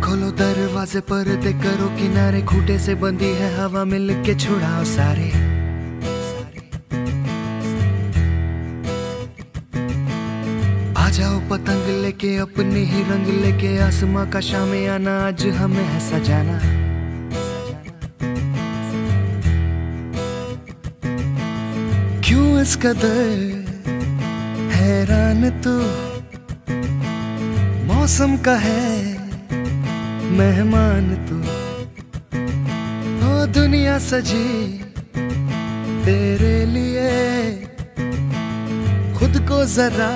खोलो दरवाजे पर्दे करो किनारे, खूंटे से बंदी है हवा मिल के छुड़ाओ सारे। आ जाओ पतंग लेके अपने ही रंग लेके, आसमां का शामे आना आज हमें है सजाना। क्यों इस कदर हैरान तू, मौसम का है मेहमान तू। ओ दुनिया सजी तेरे लिए, खुद को जरा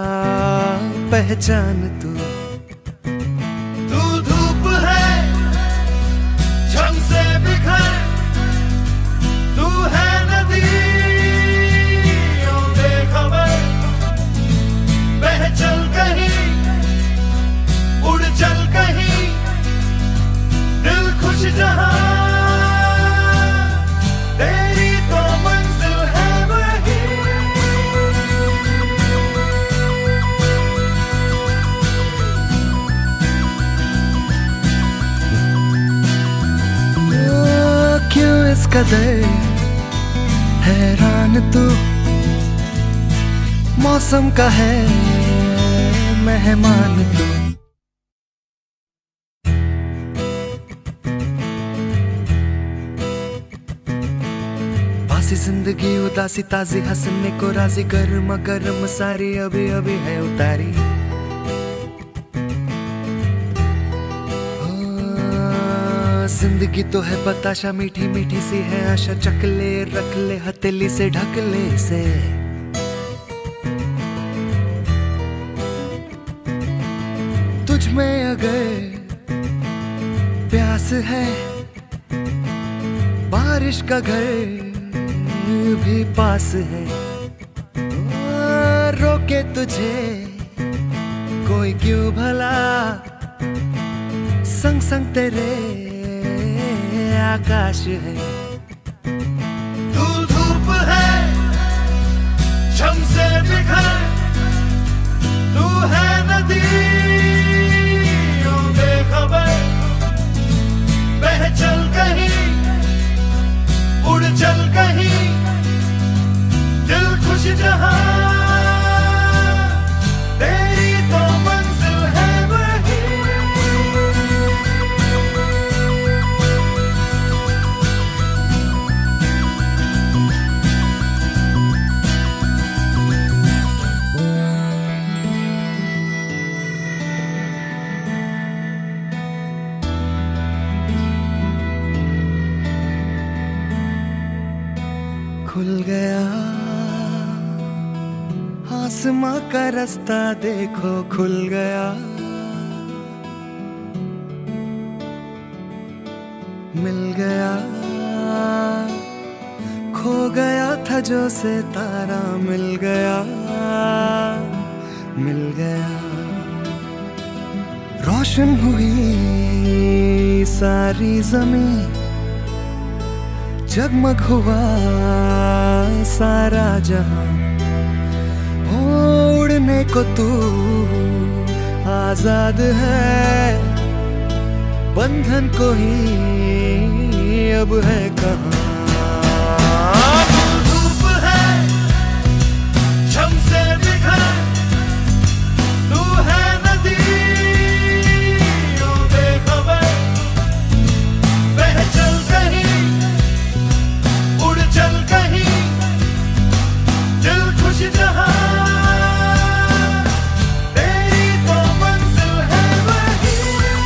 पहचान तू। तू धूप है झम से बिखर, तू है नदी बेखबर, बह चल कहीं उड़ चल कहीं, दिल खुश जहां तेरी तो मंजिल है वही। क्यों इस कदर हैरान तू, मौसम का है मेहमान तू। बासी जिंदगी उदासी ताजी हंसने को राजी, गर्मा गर्म सारी अभी अभी है उतारी। जिंदगी तो है बताशा मीठी मीठी सी है आशा, चकले रख ले हथेली से ढक ले इसे। तुझ में अगर प्यास है, बारिश का घर भी पास है। रोके तुझे कोई क्यों भला, संग संग तेरे आकाश है। तू धूप है झम से बिखर, तू है नदी बेखबर, बह चल कहीं उड़ चल कहीं, दिल खुश जहां तेरी तो मंजिल है वही। खुल गया आसमां का रास्ता देखो, खुल गया। मिल गया खो गया था जो सितारा, मिल गया मिल गया। रोशन हुई सारी जमीन, जगमग हुआ सारा जहां। उड़ने को तू आजाद है, बंधन को ही अब है कहां। धूप है झम से बिखर, तू है नदी बेखबर, बह चल कहीं उड़ चल कहीं, दिल खुश जहां तेरी तो मंजिल है वही।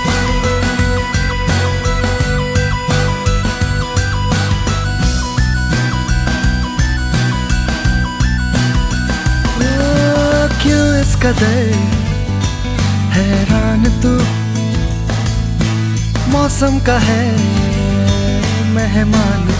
क्यों इस कदर हैरान तू, मौसम का है मेहमान